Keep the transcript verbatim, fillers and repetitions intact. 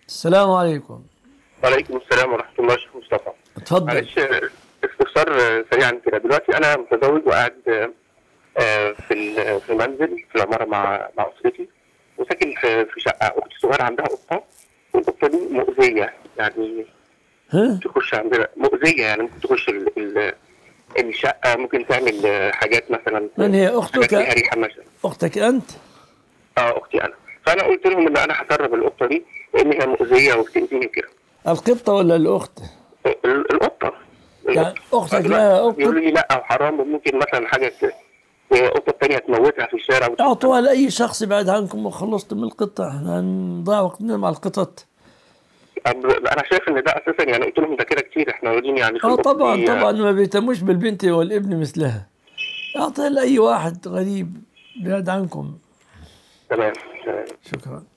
السلام عليكم. وعليكم السلام ورحمة الله. شيخ مصطفى، اتفضل. معلش استفسار سريعا كده. دلوقتي أنا متزوج وقاعد آه، في ال- في منزل في العمارة مع مع أسرتي، وساكن في في شقة. أختي الصغيرة عندها قطة، والقطة دي مؤذية، يعني ها؟ تخش عندنا مؤذية، يعني ممكن تخش ال- ال- الشقة، ممكن تعمل آه، حاجات مثلا، من هي حاجات ليها أختك؟ ريحة مثلا. أختك أنت؟ اه أختي أنا. فأنا قلت لهم إن أنا هسرب القطة دي لأن هي مؤذية وبتأذيني كده. القطة ولا الأخت؟ ال- القطة يعني القطة أختك فدلوقتي لها بيقولوا قطة؟ لي لا وحرام، وممكن مثلا حاجة ت- القطة التانية تموتها في الشارع وتشتم. أعطوها لأي شخص يبعد عنكم وخلصتم من القطة، احنا نضيع وقتنا مع القطط. أب- أنا شايف إن ده أساسا، يعني قلت لهم ده كده كتير، إحنا واخدين يعني في اه القطة طبعا دي. طبعا، ما بيهتموش بالبنت والابن مثلها. أعطيها لأي واحد غريب بعد عنكم. تمام تمام. شكرا.